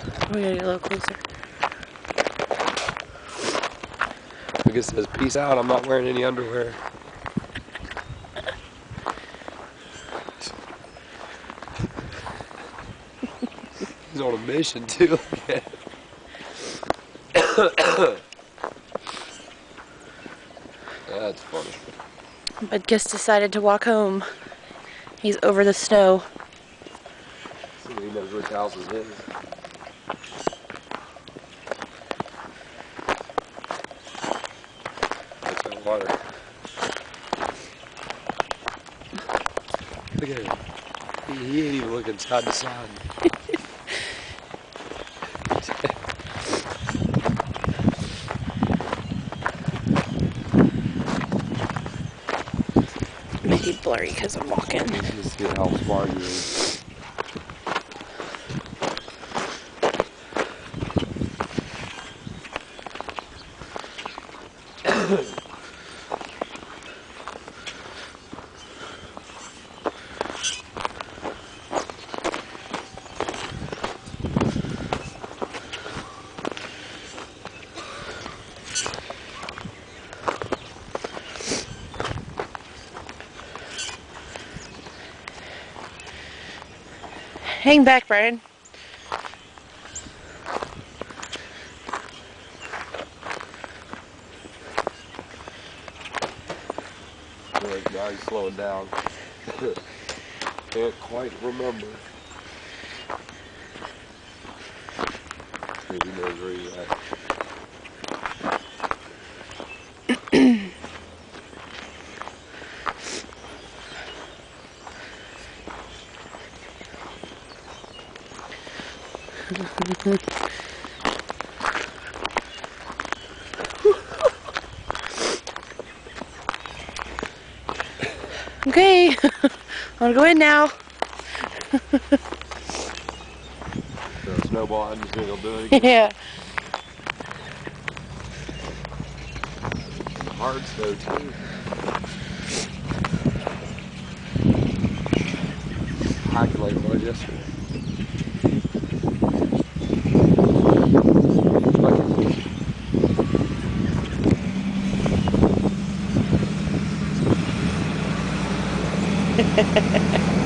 We gotta get a little closer. Budkis says, "Peace out, I'm not wearing any underwear." He's on a mission too. That's funny. Budkis decided to walk home. He's over the snow. So he knows which house is his. That's no water. Look at him. He ain't even looking side to side. Maybe blurry because I'm walking. Just see how smart he is. Hang back, Brian. Now he's slowing down. Can't quite remember. Maybe he knows where he's at. Okay, I'm gonna go in now. The snowball, I'm just gonna go do it again. Yeah. Hard snow too. Hiking like it was yesterday. Hehehehe